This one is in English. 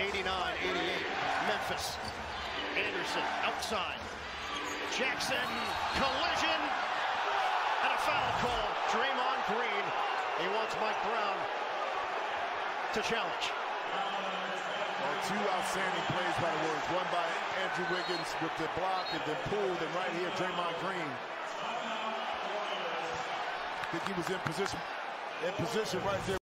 89-88. Memphis. Anderson outside. Jackson, collision, and a foul call. Draymond Green. He wants Mike Brown to challenge. Two outstanding plays by the Warriors. One by Andrew Wiggins with the block and then pulled, and right here Draymond Green. I think he was in position right there.